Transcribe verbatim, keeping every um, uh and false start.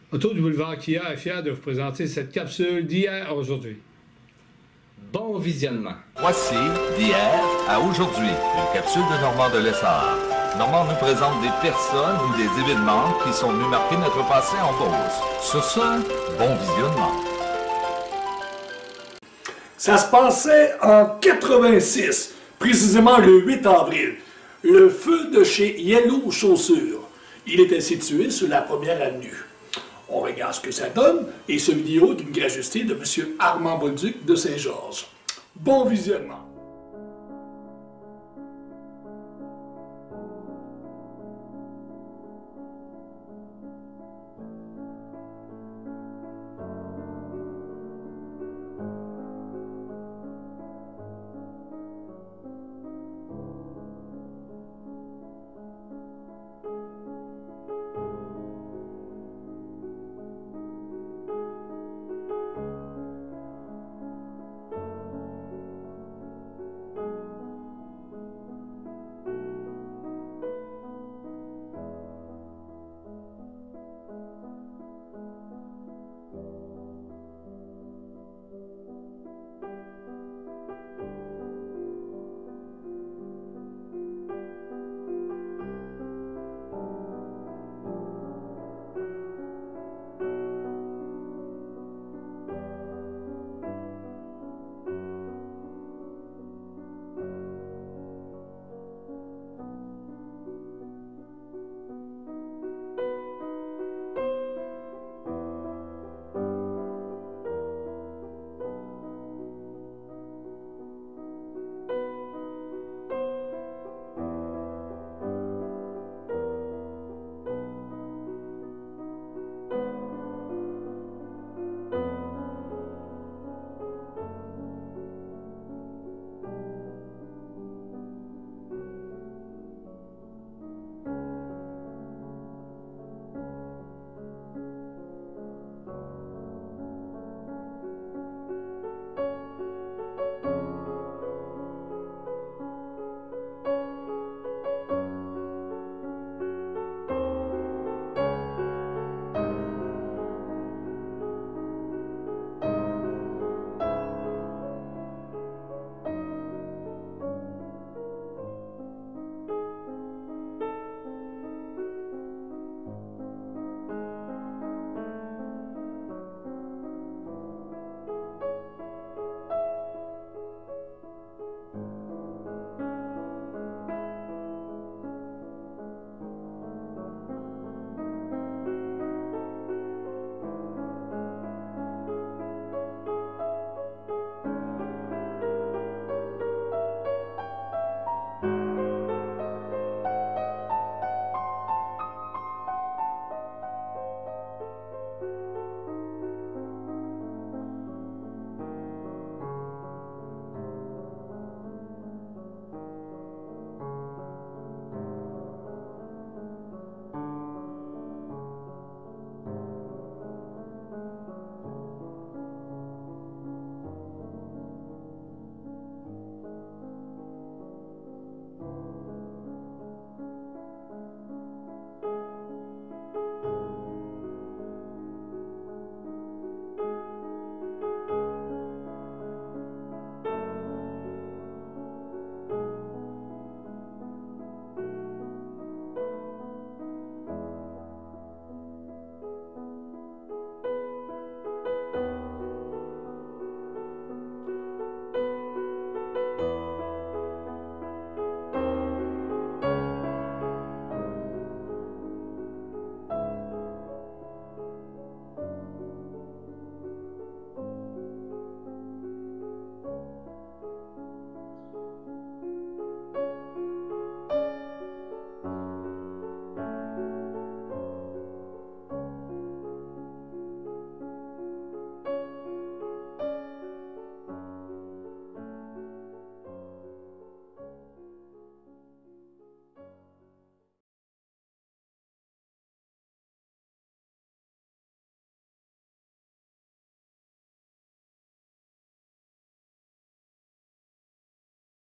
Auto du boulevard Kia est fier de vous présenter cette capsule d'hier à aujourd'hui. Bon visionnement. Voici d'hier à aujourd'hui, une capsule de Normand de Lessard. Normand nous présente des personnes ou des événements qui sont venus marquer notre passé en Beauce. Sur ce, bon visionnement. Ça se passait en quatre-vingt-six, précisément le huit avril. Le feu de chez Yellow Chaussures. Il était situé sur la première avenue. On regarde ce que ça donne, et ce vidéo d'une gracieuseté de M. Armand Bolduc de Saint-Georges. Bon visionnement!